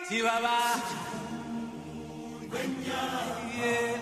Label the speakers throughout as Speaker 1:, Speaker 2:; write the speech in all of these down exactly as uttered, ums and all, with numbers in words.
Speaker 1: Chihuahua. Yeah.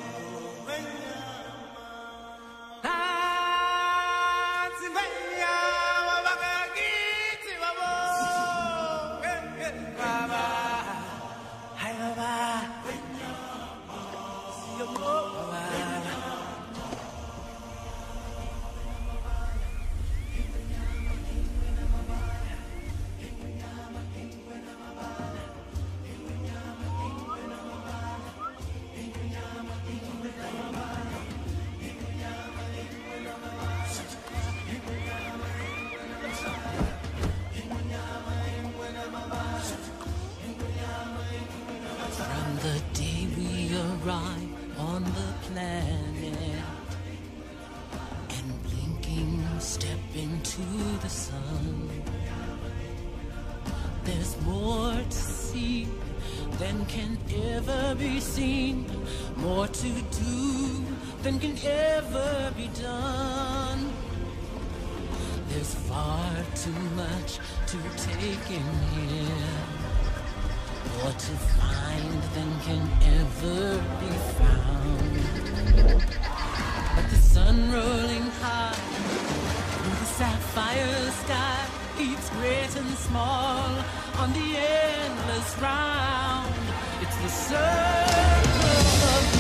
Speaker 2: From the day we arrive on the planet and blinking step into the sun, there's more to see than can ever be seen, more to do than can ever be done. There's far too much to take in here, more to find than can ever be found. But the sun rolling high through the sapphire sky keeps great and small on the endless round. It's the circle of